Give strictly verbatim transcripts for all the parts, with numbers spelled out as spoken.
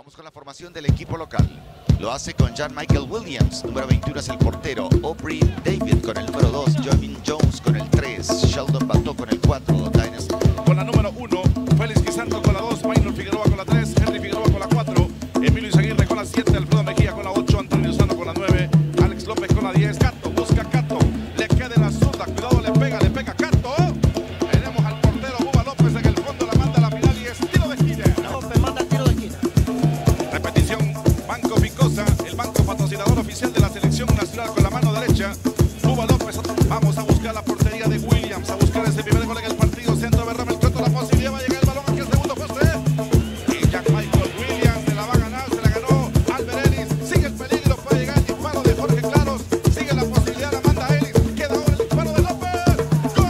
Vamos con la formación del equipo local. Lo hace con John Michael Williams, número veintiuno es el portero. Aubrey David con el número dos. Jovin Jones con el tres. Sheldon Bato con el cuatro. Dynasty. Con la número uno. Félix Guizardo con la dos. Maynor Figueroa con la tres. Henry Figueroa con la cuatro. Emilio Izaguirre con la siete. Alfredo Mejía con la ocho. Antonio Sano con la nueve. Alex López con la diez. Cato, busca Cato. Le queda en la zurda. Cuidado, le pega, le pega Cato. Tenemos al portero Couva López en el fondo. La manda a la final y es tiro de esquina. López manda tiro de esquina. Repetición. Banco Picosa, el banco patrocinador oficial de la selección nacional con la mano derecha. Couva López. Vamos a buscar la portería de Williams. A buscar ese primer gol en el partido. Centro de Ramel Coto. La posibilidad va a llegar el balón aquí al segundo poste. Y Jack Michael Williams se la va a ganar. Se la ganó Albert Ellis. Sigue el peligro. Puede llegar el disparo de Jorge Claros. Sigue la posibilidad. La manda Ellis. Queda ahora el disparo de López. ¡Gol!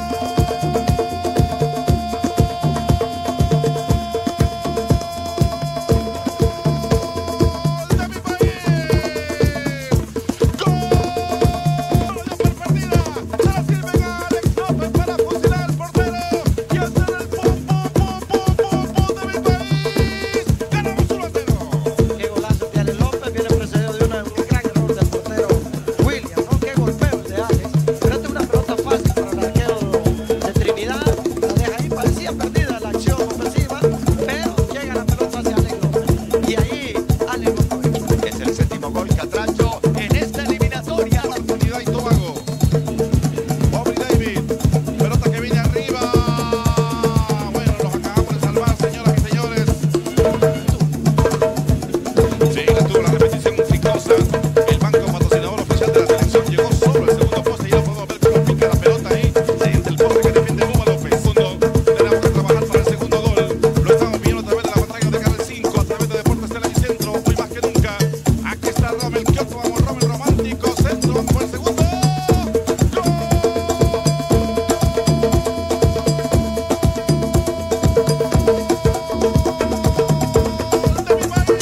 ¡De mi país! ¡Gol! ¡Dio por perdida! Se la sirven a Alex López para fusilar al portero. Y hacer el pum, pum, pum, pum, pum, pum de mi país. Ganamos uno a cero. Qué golazo de Alex López, viene precedido de una, un gran error del portero Williams, ¿no? Qué golpeo el de Alex. Pero esta es una pelota fácil para el arquero de Trinidad. La deja ahí, parecía perdida la acción ofensiva, pero llega la pelota hacia Alex López. Y ahí Alex López. Es el séptimo gol catracho en esta eliminatoria. Trinidad y Tobago. Aubrey David. Pelota que viene arriba. Bueno, los acabamos de salvar, señoras y señores. Sí, la tuvo la repetición Ficosa. El banco patrocinador oficial de la selección llegó solo el segundo poste y ya podemos ver cómo pica la pelota ahí. Siguiente el poste que defiende Couva López. Segundo, tenemos que trabajar para el segundo gol. Lo estamos viendo a través de la pantalla de Canal cinco, a través de Deportes Televicentro. Hoy más que nunca. Aquí está Romel Kioto. Vamos, Romel romántico. Centro, vamos por el segundo. ¡Gol! ¡De mi país!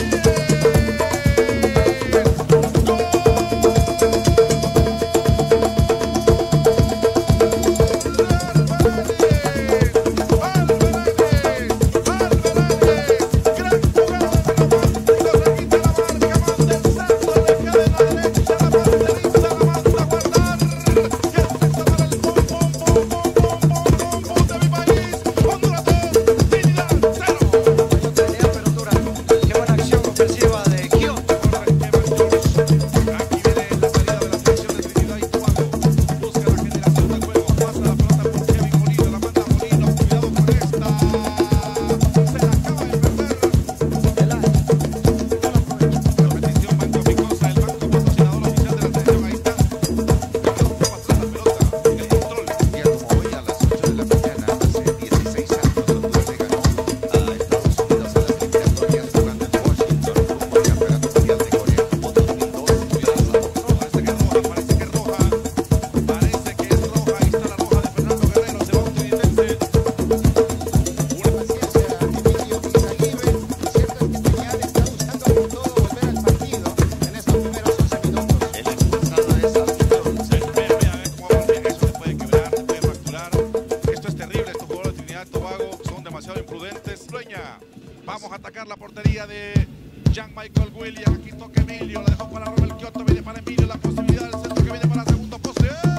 Tenía apertura. Qué buena acción ofensiva de Kioto. Aquí viene la salida de la selección de Trinidad y Tobago. Busca la generación del juego. Pasa la pelota por Kevin Molino. La manda Molino. Cuidado con esta. Se la acaba de perder. El aire. Repetición Banco Picosa. El banco patrocinador oficial de la selección. Ahí está. Cuidado cómo atrás la pelota. El control. Un día como hoy a las ocho de la mañana, hace dieciséis años, Honduras le ganó a Estados Unidos en las eliminatorias jugando en Washington rumbo al Campeonato Mundial de Corea como dos mil dos. Parece que es roja. Parece que es roja. Parece que es roja. Ahí está la roja de Fernando Guerrero. Se va un trinitense. Paciencia, Emilio Izaguirre. Lo cierto es que Trinidad está buscando con todo volver al partido en estos primeros once minutos. El expulsado es Alfredo. Vea, vea, vea cómo va bien. Eso se puede quebrar, se puede fracturar. Esto es terrible. Estos jugadores de Trinidad y Tobago son demasiado imprudentes. Dueña. Vamos a atacar la portería de Jack Michael Williams. Aquí toca Emilio. La dejó para Romel Kioto. Viene para Emilio. La posibilidad del centro que viene para el segundo poste.